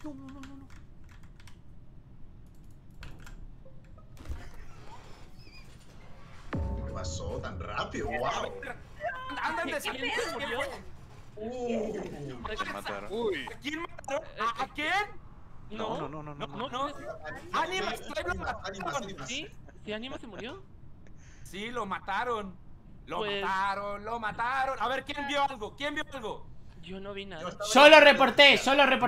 no, no, no, no. ¿Qué pasó tan rápido? ¡Wow! Andan de ¿Quién murió? ¿Quién mataron? Uy. ¿A quién mataron? ¿A quién? No. No. Ánimas, lo mataron. ¿Sí? ¿Sí, Anima se murió? Sí, lo mataron. Lo Pues- mataron. A ver, ¿quién vio algo? ¿Quién vio algo? Yo no vi nada. Yo lo reporté.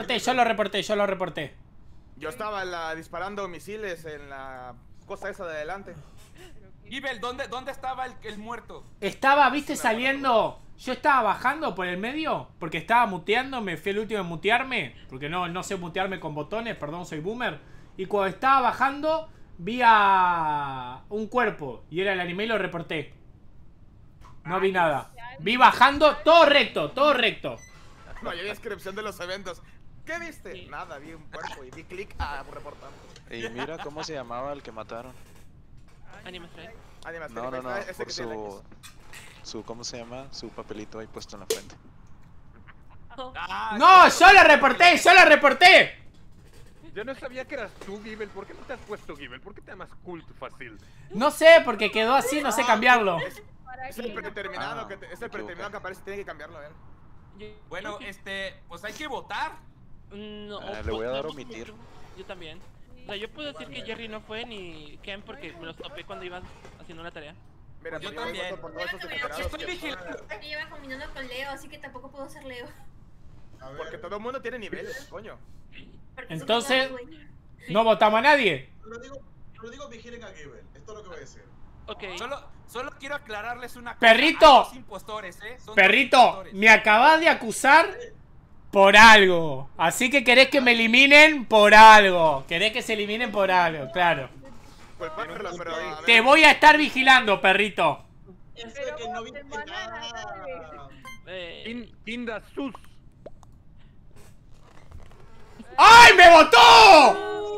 Yo estaba disparando misiles en la cosa esa de adelante. Ibel, ¿dónde estaba el muerto? Estaba, viste, saliendo. Yo estaba bajando por el medio porque estaba muteando, me fui el último en mutearme, porque no sé mutearme con botones, perdón, soy boomer. Y cuando estaba bajando, vi a un cuerpo y era el anime y lo reporté. No vi nada. Vi bajando, todo recto. No, hay descripción de los eventos. ¿Qué viste? Sí. Nada, vi un cuerpo y di clic a reportar. Y mira cómo se llamaba el que mataron. Anima Strike. No, Ese por que tiene X. su, ¿cómo se llama? Su papelito ahí puesto en la frente. No, yo lo reporté. Yo no sabía que eras tú, Gibel. ¿Por qué no te has puesto Gibel? ¿Por qué te llamas Cult fácil? No sé, porque quedó así, no sé cambiarlo. Es el predeterminado que aparece, tiene que cambiarlo, Bueno, pues hay que votar. No, le voy a dar no, omitir. Yo también. O sea, yo puedo decir que Jerry no fue ni Ken porque me los topé cuando iban haciendo una tarea. Mira, Yo pues también. voto por todos esos degenerados Estoy que- vigilando. Me lleva combinando con Leo, así que tampoco puedo ser Leo. A ver. Porque todo el mundo tiene niveles, coño. Porque Entonces- soy Leo, güey. No votamos a nadie. Yo lo digo, vigilen a Gibel. Esto es lo que voy a decir. Ok. Solo quiero aclararles una cosa. Perrito. Hay dos impostores, Son dos Perrito, impostores. me acabas de acusar por algo. Así que querés que me eliminen por algo. Querés que se eliminen por algo, claro. Culparlos, pero a ver. Te voy a estar vigilando, perrito. Eso de que no viste nada. Kinda Sus. ¡Ay, me votó!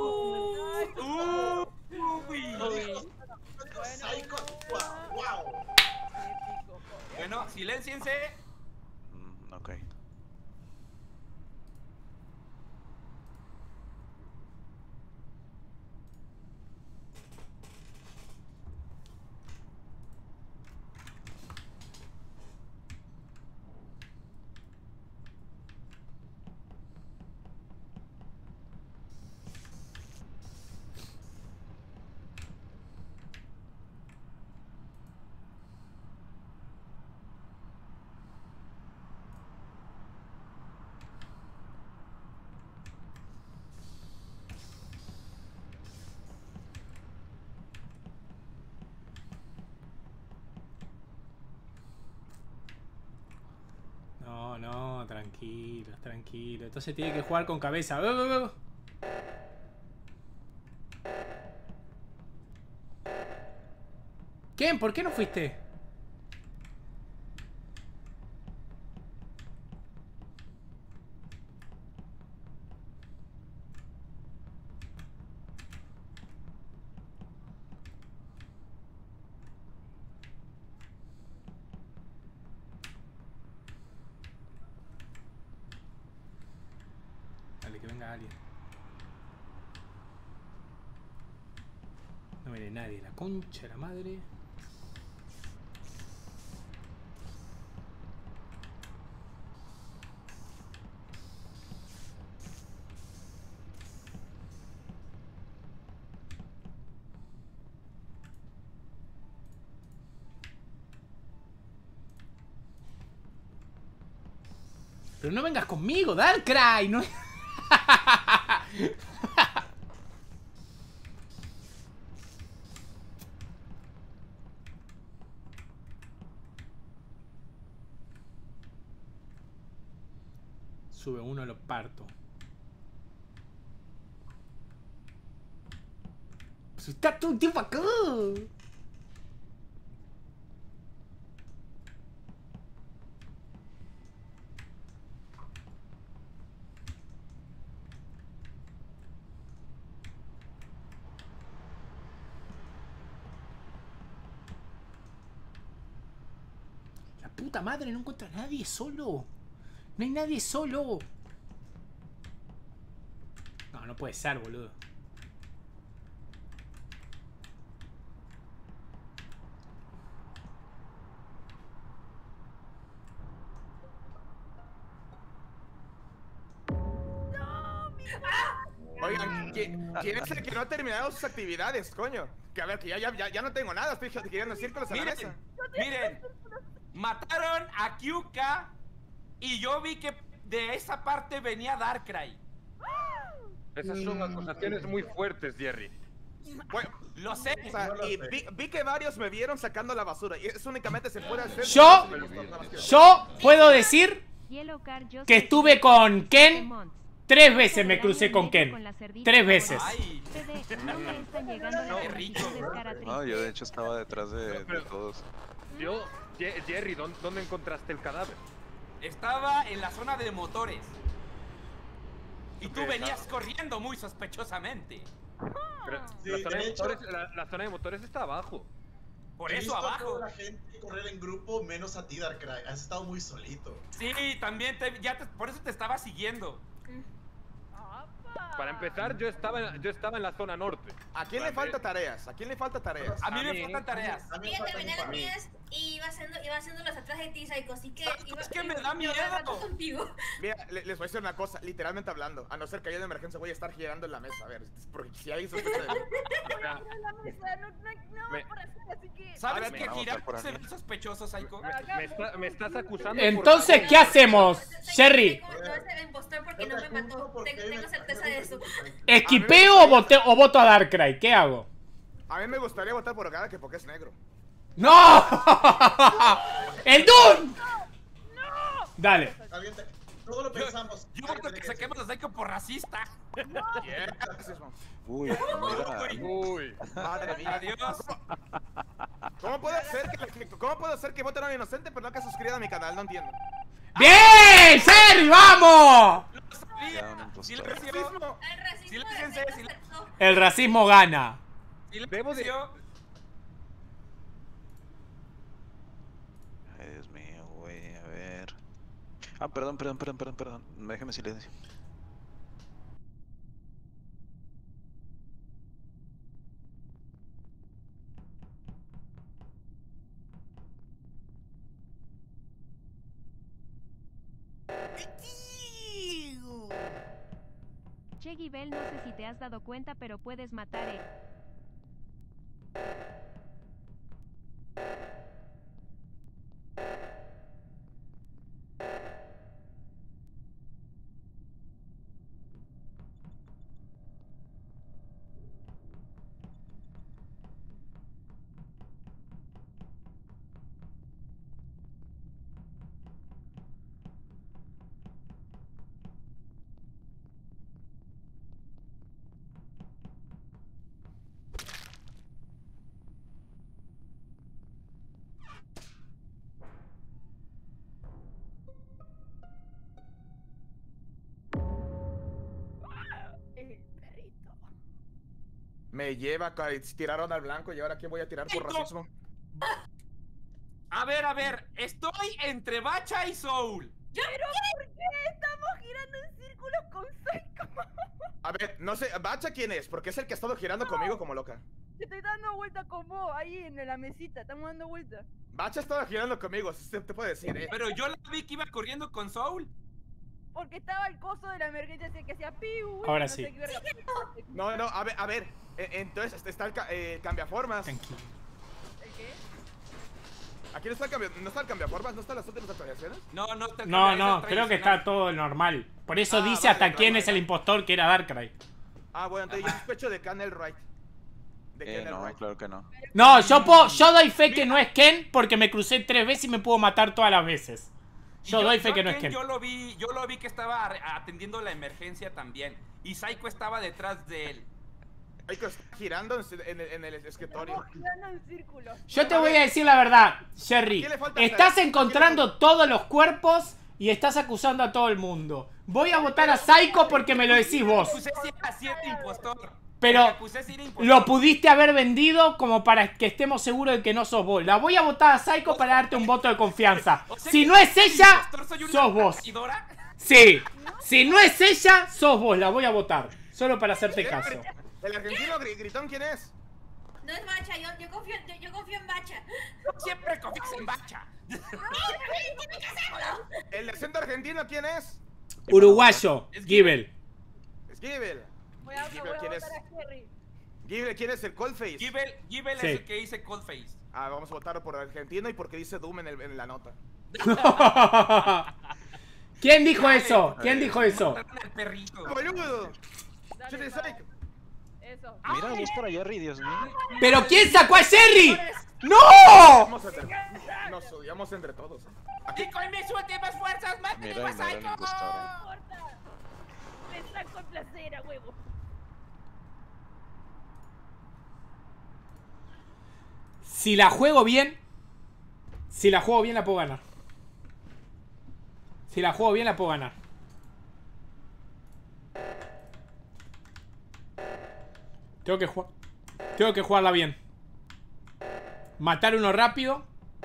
Psycho. Wow. Bueno, silénciense. Ok. No, tranquilo. Entonces tiene que jugar con cabeza. Ken, ¿por qué no fuiste? Dale, que venga alguien. No viene nadie, la concha de la madre. Pero no vengas conmigo, Darkrai, no. Sube uno, lo parto. Pues está todo el tiempo acá. La puta madre, no encuentra a nadie solo. No hay nadie solo. No, no puede ser, boludo. Oigan, ¿quién es el que no ha terminado sus actividades, coño? Que a ver, que ya no tengo nada, estoy girando círculos en la mesa. Miren, mataron a Kyuka y yo vi que de esa parte venía Darkrai. Esas son acusaciones muy fuertes, Jerry. Bueno, Lo sé. o sea, y vi que varios me vieron sacando la basura. Y eso únicamente se puede hacer. Yo puedo decir que estuve con Ken. 3 veces me crucé con Ken. 3 veces. Ay, Qué rico. No, yo de hecho estaba detrás de todos. Jerry, ¿dónde encontraste el cadáver? estaba en la zona de motores. Y tú venías corriendo muy sospechosamente. Pero Sí, la, zona de de hecho- motores, la zona de motores está abajo. Por He eso visto a abajo. toda la gente correr en grupo, menos a ti, Darkrai. Has estado muy solito. Sí, también por eso te estaba siguiendo. Para empezar, yo estaba en la zona norte. ¿A quién le falta tareas? ¿A quién le falta tareas? A mí me faltan tareas. A mí me Ella falta terminé las para mí. mías y iba haciéndolas atrás de ti, Psycho, así que iba, Es que me da miedo. contigo. Mira, les voy a decir una cosa, literalmente hablando. A no ser que haya una emergencia, voy a estar girando en la mesa. A ver, porque si hay sospecha de mí. Me- ¿Sabes A ver, que me girar por se aquí. ve sospechoso, Psycho? Me estás acusando. Entonces, por- ¿qué hacemos, Sherry? No es el impostor porque no me mató. Tengo certeza de eso. ¿Esquipeo o voto a Darkrai? ¿Qué hago? A mí me gustaría votar por Ogada que porque es negro. ¡No! ¡El Dun! Dale. Alguien te- Todos lo pensamos. Yo Alguien voto que tiene saquemos a Psycho por racista. Uy, mira. Uy. Madre mía. Adiós. ¿Cómo puedo hacer que voten a un inocente pero no que ha suscrito a mi canal? No entiendo. ¡Bien! ¡Sherry, vamos! Lo sabía. Ya, un impostor. Silencio. Racismo. El racismo Siléncense, de Psycho silencio. aceptó. El racismo gana. Silencio. Ay, Dios mío, güey, a ver. Ah, perdón. Déjame silencio. Che Bell, no sé si te has dado cuenta, pero puedes matar Me lleva, tiraron al blanco y ahora ¿quién voy a tirar por racismo? A ver, estoy entre Bacha y Soul. A ver, no sé, ¿Bacha quién es? Porque es el que ha estado girando conmigo como loca. Te estoy dando vuelta con vos, ahí en la mesita, estamos dando vuelta. Bacha ha estado girando conmigo, eso te puede decir, Pero yo la vi que iba corriendo con Soul. Porque estaba el coso de la emergencia ese que hacía piu. Ahora no sé sí. qué verga. No, a ver, entonces está el cambiaformas. Tranquilo. ¿El qué? ¿Aquí no está el cambiaformas? ¿No están las últimas actualizaciones? No, No, creo que está todo normal. Por eso Ah, dice vale, hasta vale, quién vale. es el impostor, que era Darkrai. Ah, bueno, entonces yo sospecho de Canel Wright. De Canel No, Wright. claro que no. No, yo doy fe que no es Ken porque me crucé 3 veces y me puedo matar todas las veces. Yo doy fe que no es Ken. Yo lo vi que estaba atendiendo la emergencia también. Y Psycho estaba detrás de él. Psycho está girando en el escritorio. Estamos girando en círculo. Yo te voy a decir la verdad, Sherry. ¿Qué le falta Estás hacer? encontrando todos los cuerpos y estás acusando a todo el mundo. Voy a votar a Psycho porque me lo decís vos. Acusé si era cierto impostor. Pero Acusé si era impostor. lo pudiste haber vendido como para que estemos seguros de que no sos vos. La voy a votar a Psycho para darte un voto de confianza. O sea Si que no es el ella, impostor soy una sos vos. traidora. Sí. Si no es ella, sos vos. La voy a votar. Solo para hacerte caso. ¿El argentino gritón quién es? No es Bacha, yo confío en Bacha. Siempre confías en Bacha. ¡No, tiene que hacerlo! ¿El acento argentino quién es? Uruguayo, Givel. Es Givel. Voy a Givel, ¿quién es? votar a Jerry. Givel, ¿quién es el Coldface? Givel Sí. es el que dice Coldface. Ah, vamos a votar por argentino y porque dice Doom en la nota. ¿Quién dijo eso? ¿Quién dijo eso? Mataron al perrito. ¡Boludo! Dale, Chile va. Psych. Eso. Mira, vos para Jerry, Dios mío. ¿Pero quién sacó a Jerry? ¡No! Nos odiamos entre todos. Y con mis últimas fuerzas, mátenme Mira, a y me da el Psycho. impostor. No importa. Me saco el placer, a huevo. Si la juego bien, la puedo ganar. Si la juego bien, la puedo ganar. Tengo que jugarla bien. Matar uno rápido.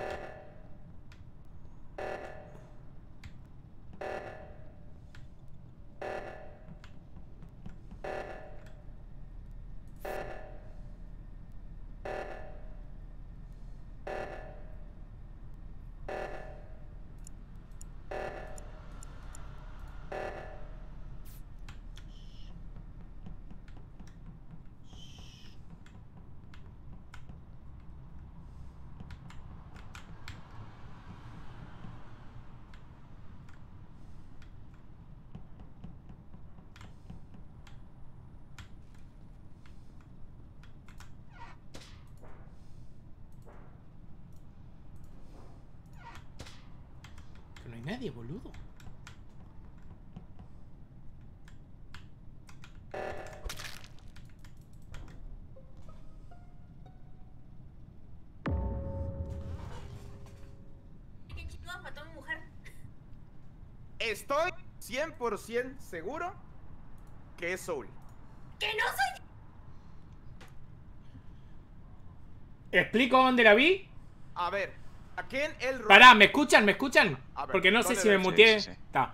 No hay nadie, boludo. ¿Quién chingón mató a mi mujer? Estoy 100% seguro que es Soul. ¡Que no soy! ¿Explico dónde la vi? A ver, ¿a quién el rol? Pará, ¿me escuchan? ¿Me escuchan? A ver, Porque no sé ¿dónde si me ves? muteé. Sí, sí, sí. Está.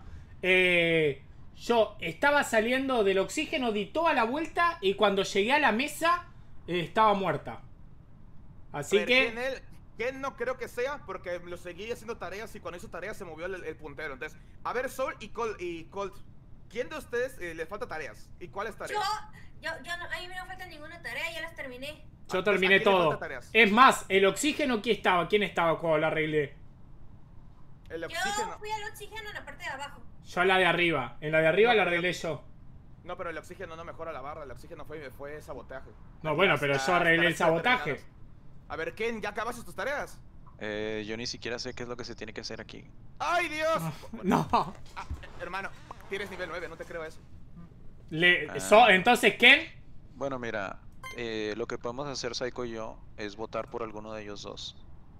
Yo estaba saliendo del oxígeno, di toda la vuelta y cuando llegué a la mesa estaba muerta. Así A ver, que... ¿quién no creo que sea? Porque lo seguí haciendo tareas y cuando hizo tareas se movió el puntero. Entonces, a ver, Soul y Colt. ¿Quién de ustedes les falta tareas? ¿Y cuáles tareas? Yo no, a mí no me falta ninguna tarea, ya las terminé. Yo terminé ¿a quién le todo. falta tareas? Es más, el oxígeno, ¿quién estaba? ¿Quién estaba cuando lo arreglé? El Yo oxígeno. fui al oxígeno en la parte de abajo. Yo a la de arriba. En la de arriba la arreglé yo. No, pero el oxígeno no mejora la barra. El oxígeno fue sabotaje. No, bueno, pero yo arreglé el sabotaje. A ver, Ken, ¿ya acabaste tus tareas? Yo ni siquiera sé qué es lo que se tiene que hacer aquí. ¡Ay, Dios! No. Ah, hermano, tienes nivel 9, no te creo eso. Entonces, ¿quién? Bueno, mira, lo que podemos hacer Psycho y yo es votar por alguno de ellos dos.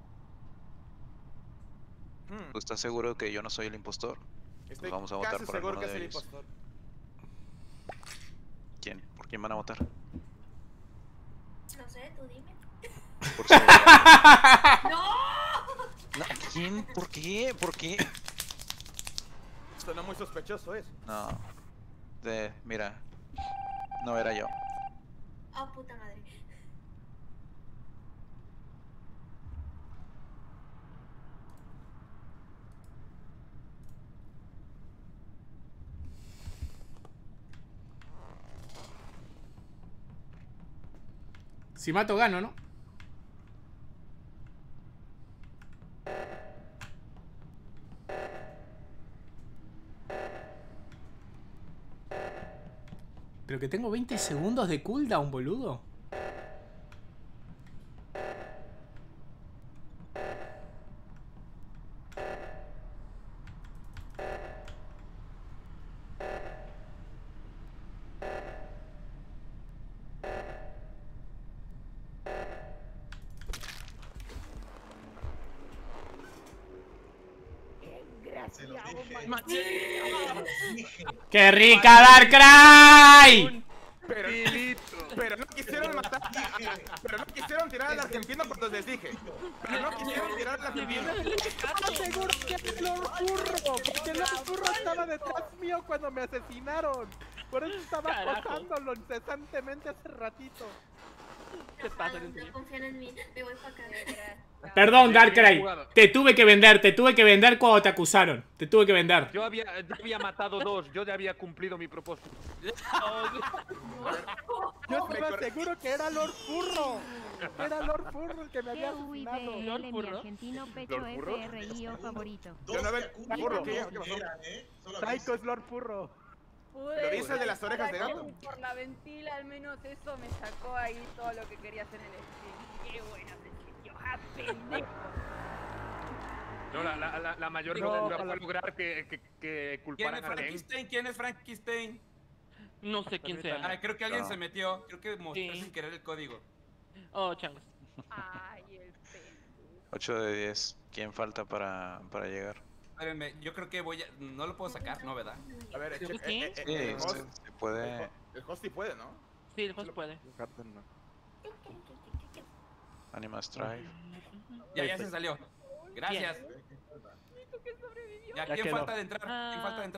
¿Tú estás seguro que yo no soy el impostor? Estoy vamos a votar casi por seguro alguno que es de el ellos. impostor. ¿Quién? ¿Por quién van a votar? No sé, tú dime. Por su... ¡No! No, ¿quién? ¿Por qué? ¿Por qué? Suena muy sospechoso eso. No. Mira. No era yo. Oh, puta madre. Si mato, gano, ¿no? Pero que tengo 20 segundos de cooldown, boludo. Se lo dije. ¡Qué rica Darkrai! Pero no quisieron matar. Pero no quisieron tirar al argentino cuando les dije. Pero no quisieron tirar al argentino. Seguro que es Lord Burro, porque Lord Burro estaba detrás mío cuando me asesinaron. Por eso estaba Carajo. acosándolo incesantemente hace ratito. ¿Qué pasa, No Nintendo? confían en mí. Me voy para acá. Perdón, Bien Darkrai. jugado. Te tuve que vender cuando te acusaron. Te tuve que vender. Yo había matado 2, yo ya había cumplido mi propósito. Yo estaba seguro que era Lord Furro. Era Lord Furro el que me había asesinado. ¿Lord mi Furro? argentino pecho ¿Lord Furro? FRIO favorito. Dos Yo no veo- Yakuza Furro, que ¿qué? no ¿Qué pasó? eran, Solo Psycho aviso. es Lord Furro. Pude ¿Lo dice el de las orejas de estar gato? aquí Por la ventila, al menos eso me sacó ahí todo lo que quería hacer en el stream. Qué buena sensación. ¡Ah, pendejo! No, la mayor No, locura ojalá. fue lograr que ¿Quién es culparan a Ken. Frankenstein? ¿Quién es Frankenstein? No sé quién sea. Ah, creo que alguien No. se metió. Creo que mostró Sí. sin querer el código. Oh, changos. Ay, el pendejo. 8 de 10. ¿Quién falta para llegar? Espérenme, yo creo que voy a... No lo puedo sacar, ¿no, verdad? A ver, Creo que sí. Sí, el host, se puede. el host sí puede, ¿no? Sí, el host puede. Animas Drive. Ya se salió. Gracias. Que sobrevivió. Ya, Ya ¿quién quedó. falta de entrar? ¿Quién falta de entrar?